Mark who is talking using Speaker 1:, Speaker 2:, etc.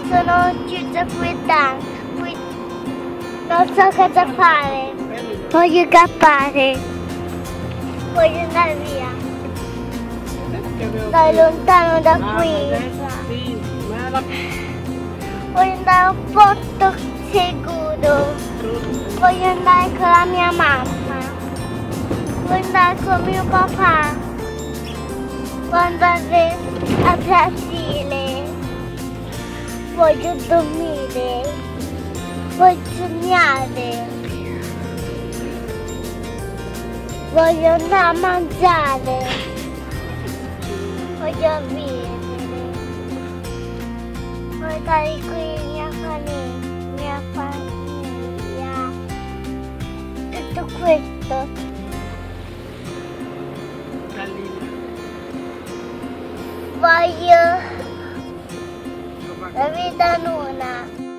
Speaker 1: sono chiusa qui dentro. Qui non so cosa fare. Voglio scappare. Voglio andare via. Dai, lontano da qui. Voglio andare a un posto sicuro. Voglio andare con la mia mamma. Voglio andare con mio papà. Voglio andare a Brasile. Voglio dormire. Voglio sognare. Voglio andare a mangiare. Voglio vivere. Voglio stare qui con mia famiglia. Tutto questo. Voglio la vita nuova.